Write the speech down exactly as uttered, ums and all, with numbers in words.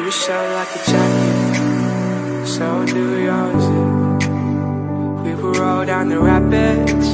Baby, shut like a jacket, so do yours. We will roll down the rapids,